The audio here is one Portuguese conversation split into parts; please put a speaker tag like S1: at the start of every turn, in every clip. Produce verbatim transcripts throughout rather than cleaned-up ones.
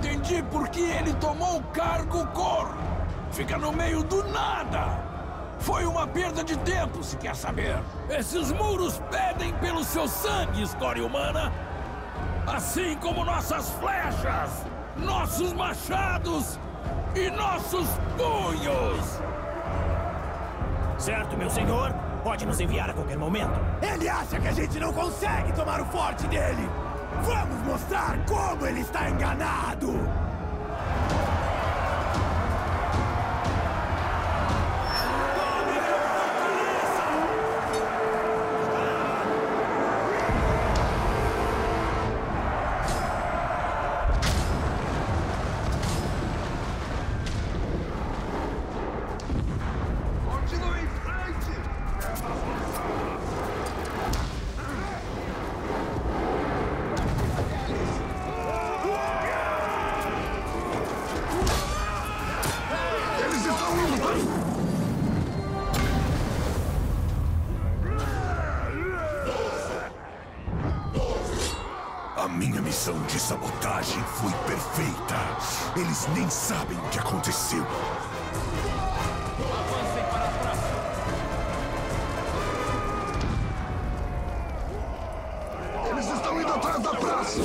S1: entendi por que ele tomou o cargo Cor. Fica no meio do nada. Foi uma perda de tempo, se quer saber. Esses muros pedem pelo seu sangue, escória humana. Assim como nossas flechas, nossos machados e nossos punhos.
S2: Certo, meu senhor? Pode nos enviar a qualquer momento.
S3: Ele acha que a gente não consegue tomar o forte dele! Vamos mostrar como ele está enganado!
S4: A minha missão de sabotagem foi perfeita. Eles nem sabem o que aconteceu.
S1: Avancem para a praça.
S4: Eles estão indo atrás da praça.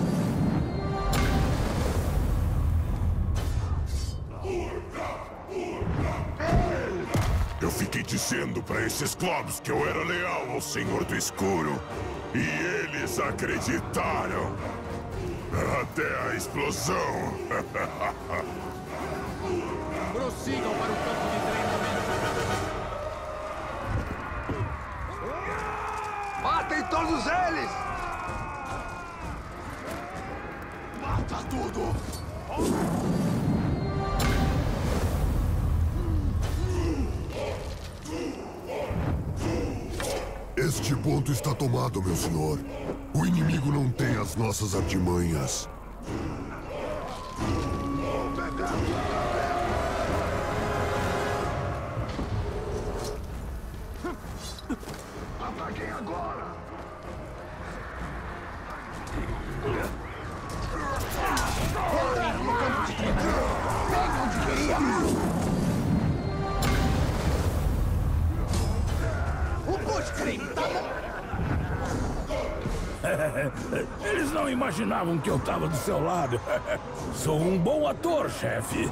S4: Eu fiquei dizendo para esses clobs que eu era leal ao Senhor do Escuro. E eles acreditaram. Até a explosão.
S1: Prossigam para o campo de treinamento.
S4: Matem todos eles! Mata tudo! Este ponto está tomado, meu senhor. O inimigo não tem as nossas artimanhas. Ataquem agora!
S3: Entraram no campo de treinamento! Bem onde queríamos! O Bushcream tá...
S1: Eles não imaginavam que eu estava do seu lado. Sou um bom ator, chefe.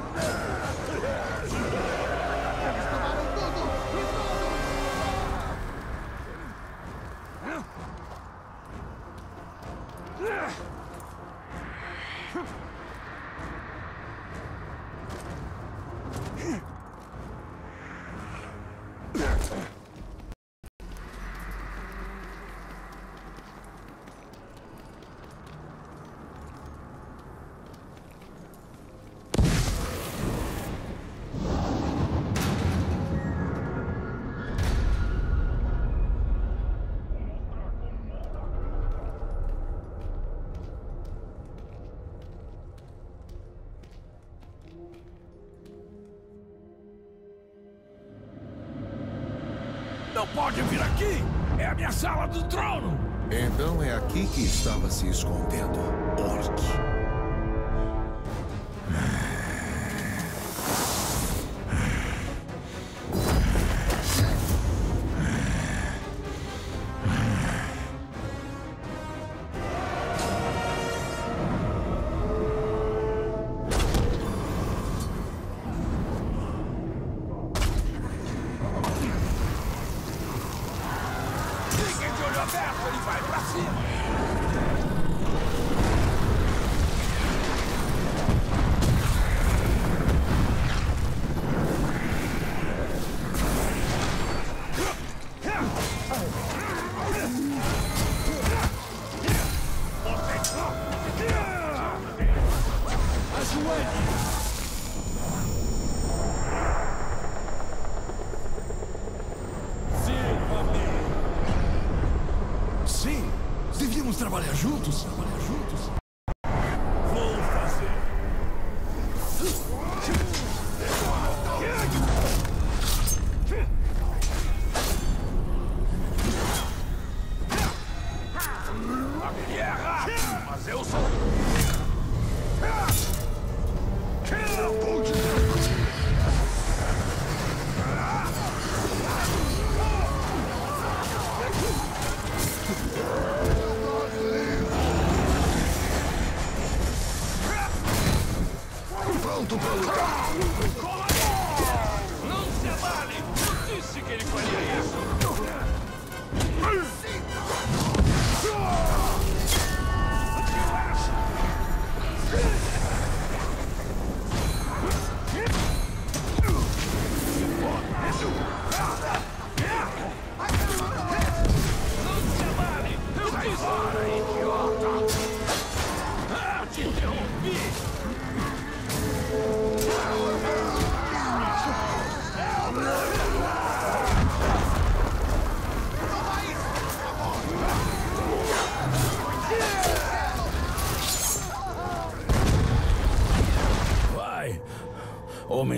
S1: Não pode vir aqui! É a minha sala do trono!
S5: Então é aqui que estava se escondendo, Orc.
S1: Ele vai pra cima!
S4: Sim, devíamos trabalhar juntos. Trabalhar juntos.
S1: Vou fazer. Ele é rápido, mas eu sou...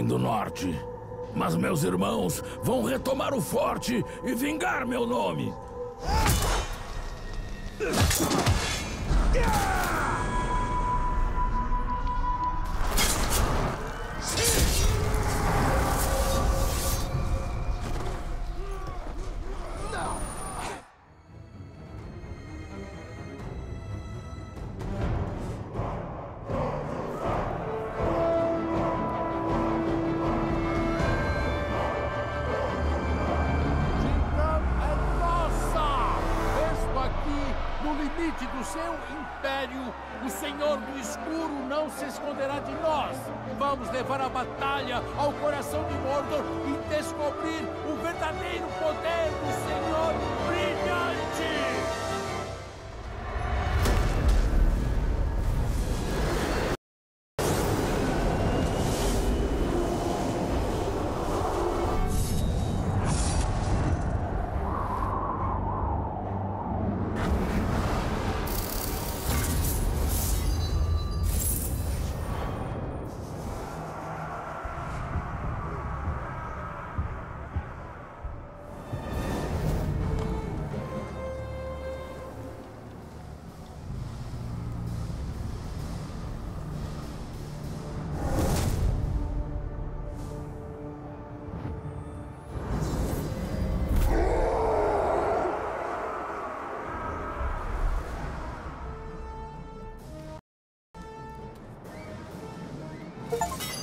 S1: do Norte. Mas meus irmãos vão retomar o forte e vingar meu nome.
S6: Do seu império, o Senhor do Escuro não se esconderá de nós. Vamos levar a batalha ao coração de Mordor e descobrir o verdadeiro poder do Senhor Brilhante.
S7: You